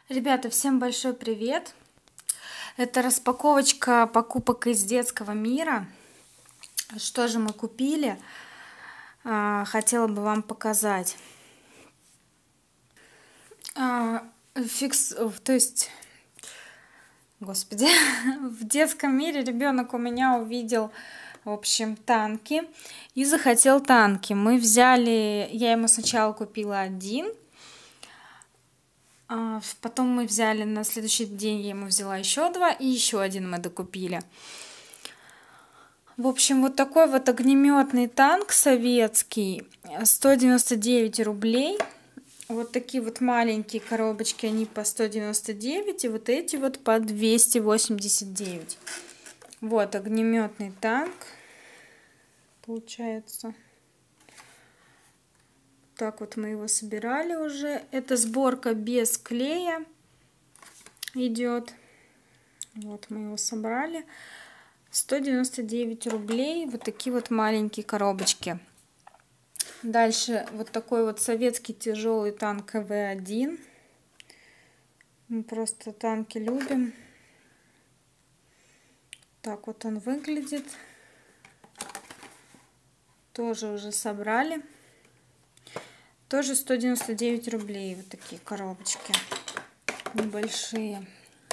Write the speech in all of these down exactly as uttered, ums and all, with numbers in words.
Ребята, всем большой привет! Это распаковочка покупок из детского мира. Что же мы купили? Хотела бы вам показать. Фикс, то есть, господи, в детском мире ребенок у меня увидел, в общем, танки и захотел танки. Мы взяли, я ему сначала купила один. Потом мы взяли, на следующий день я ему взяла еще два, и еще один мы докупили. В общем, вот такой вот огнеметный танк советский, сто девяносто девять рублей. Вот такие вот маленькие коробочки, они по сто девяносто девять, и вот эти вот по двести восемьдесят девять. Вот огнеметный танк, получается. Так вот мы его собирали уже. Это сборка без клея идет. Вот мы его собрали. сто девяносто девять рублей. Вот такие вот маленькие коробочки. Дальше вот такой вот советский тяжелый танк вэ один. Мы просто танки любим. Так вот он выглядит. Тоже уже собрали. Тоже сто девяносто девять рублей. Вот такие коробочки небольшие.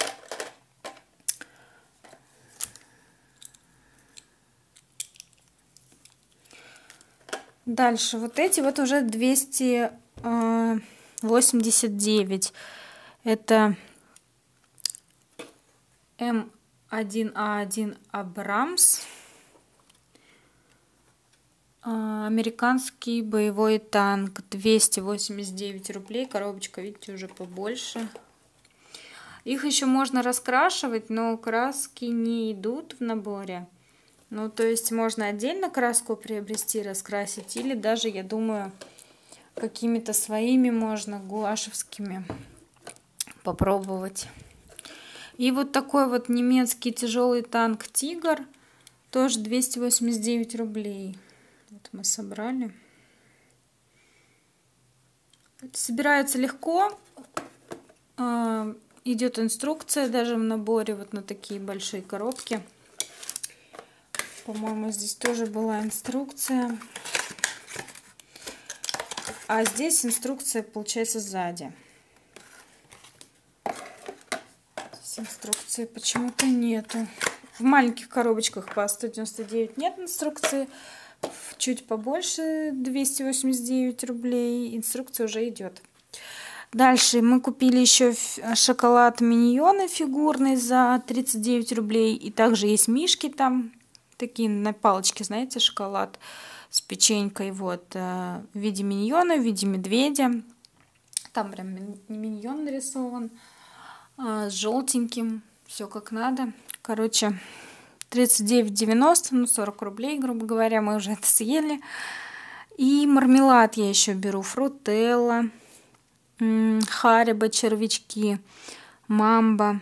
Дальше вот эти вот уже двести восемьдесят девять. Это эм один а один Абрамс. Американский боевой танк, двести восемьдесят девять рублей. Коробочка, видите, уже побольше. Их еще можно раскрашивать, но краски не идут в наборе. Ну, то есть можно отдельно краску приобрести, раскрасить, или даже, я думаю, какими-то своими можно, гуашевскими, попробовать. И вот такой вот немецкий тяжелый танк Тигр, тоже двести восемьдесят девять рублей. Вот мы собрали. Собирается легко. Идет инструкция даже в наборе вот на такие большие коробки. По-моему, здесь тоже была инструкция. А здесь инструкция, получается, сзади. Здесь инструкции почему-то нету. В маленьких коробочках по сто девяносто девять нет инструкции. Чуть побольше, двести восемьдесят девять рублей. Инструкция уже идет. Дальше мы купили еще шоколад миньоны фигурный за тридцать девять рублей. И также есть мишки там. Такие на палочке, знаете, шоколад с печенькой. Вот, в виде миньона, в виде медведя. Там прям миньон нарисован. С желтеньким. Все как надо. Короче, тридцать девять девяносто, ну сорок рублей, грубо говоря, мы уже это съели. И мармелад я еще беру. Фрутелла, Харибо, червячки, Мамба.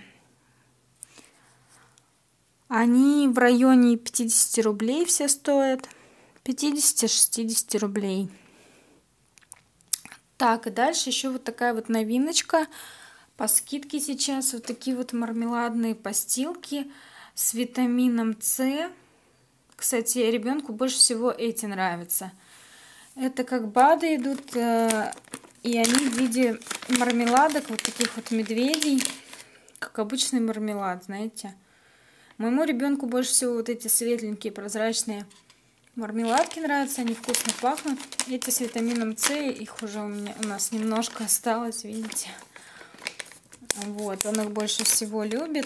Они в районе пятидесяти рублей все стоят. пятьдесят-шестьдесят рублей. Так, и дальше еще вот такая вот новиночка. По скидке сейчас вот такие вот мармеладные постилки с витамином С. Кстати, ребенку больше всего эти нравятся. Это как БАДы идут, э, и они в виде мармеладок, вот таких вот медведей, как обычный мармелад, знаете. Моему ребенку больше всего вот эти светленькие прозрачные мармеладки нравятся, они вкусно пахнут. Эти с витамином С, их уже у, меня, у нас немножко осталось, видите. Вот, он их больше всего любит.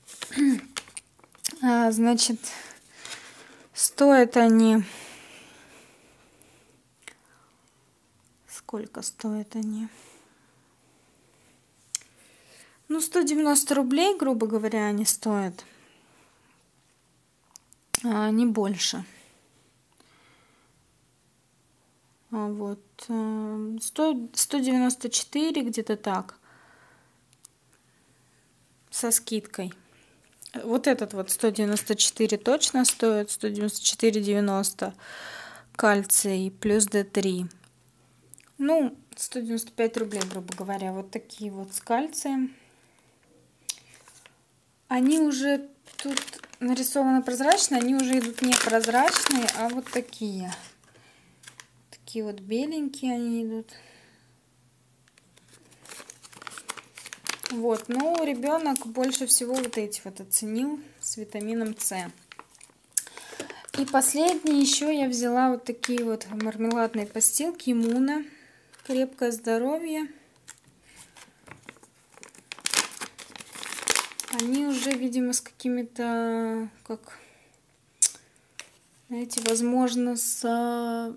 А, значит, стоят они... Сколько стоят они? Ну, сто девяносто рублей, грубо говоря, они стоят. А, не больше. А вот сто, сто девяносто четыре, где-то так. Со скидкой. Вот этот вот сто девяносто четыре точно стоит, сто девяносто четыре девяносто кальций плюс дэ три. Ну, сто девяносто пять рублей, грубо говоря. Вот такие вот с кальцием. Они уже тут нарисованы прозрачные, они уже идут не прозрачные, а вот такие. Такие вот беленькие они идут. Вот, ну, ребенок больше всего вот эти вот оценил с витамином С. И последний еще я взяла вот такие вот мармеладные постилки Иммуна. Крепкое здоровье. Они уже, видимо, с какими-то, как, знаете, возможно, с...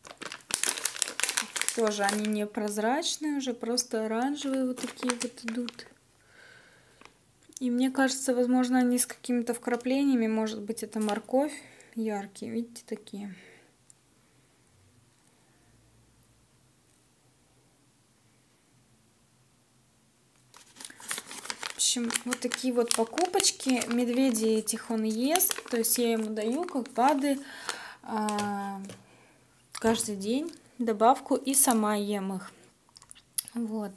Тоже они не прозрачные, уже просто оранжевые вот такие вот идут. И мне кажется, возможно, они с какими-то вкраплениями, может быть, это морковь. Яркие, видите, такие. В общем, вот такие вот покупочки. Медведи этих он ест, то есть я ему даю как БАДы а, каждый день добавку и сама ем их. Вот.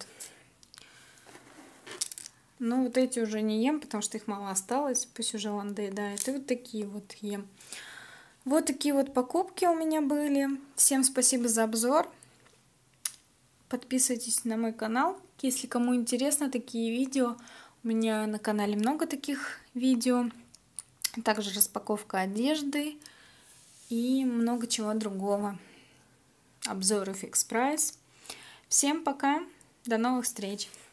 Но вот эти уже не ем, потому что их мало осталось, пусть уже он доедает. И вот такие вот ем. Вот такие вот покупки у меня были. Всем спасибо за обзор. Подписывайтесь на мой канал, если кому интересно такие видео. У меня на канале много таких видео. Также распаковка одежды и много чего другого. Обзоры Fix Price. Всем пока, до новых встреч!